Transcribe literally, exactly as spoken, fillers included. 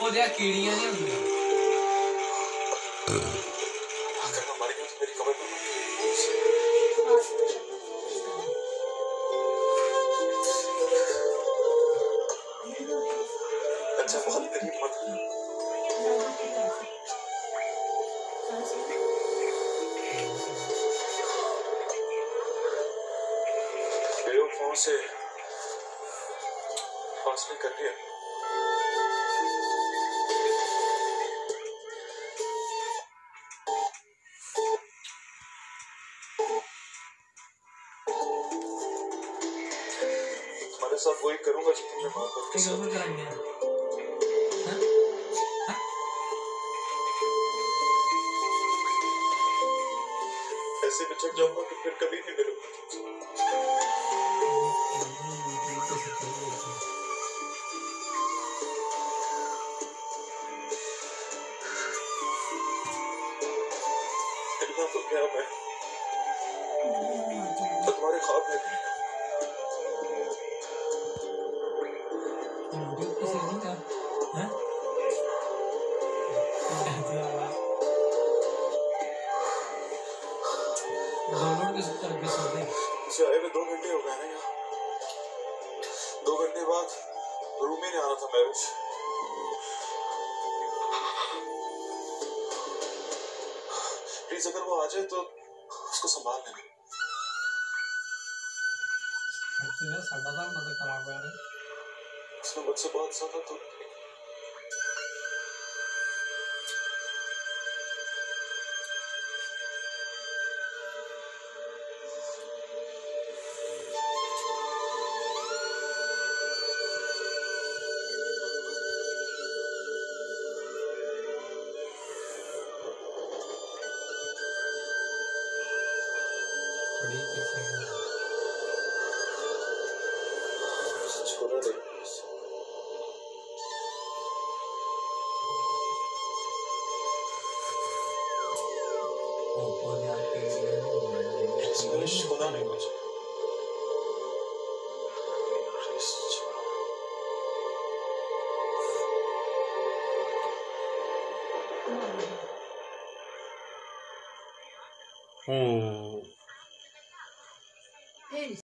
बोलिया कीड़ियां नहीं होंगी। अगर मैं मर गया तो मेरी कब्र में अच्छा बहुत गरीब मत बेवफाओं से फासले कर लिया। तुम्हारे साथ वही करूंगा जो तुमने मोहब्बत के साथ करेंगे। ऐसे बिछड़ जाऊंगा तो फिर कभी नहीं मिलूंगा तुमसे। तो क्या मैं तो तुम्हारे ख्वाब में भी आए हुए दो घंटे हो गए ना यहाँ। दो घंटे बाद रूम ही नहीं आना था मैरिज। प्लीज अगर वो आ जाए तो उसको संभाल लेना। साडा था मदद खराब है यार। उसने मुझसे बहुत ज्यादा तो छोड़ा दे। इसमें छोड़ा नहीं मुझे। Hmm.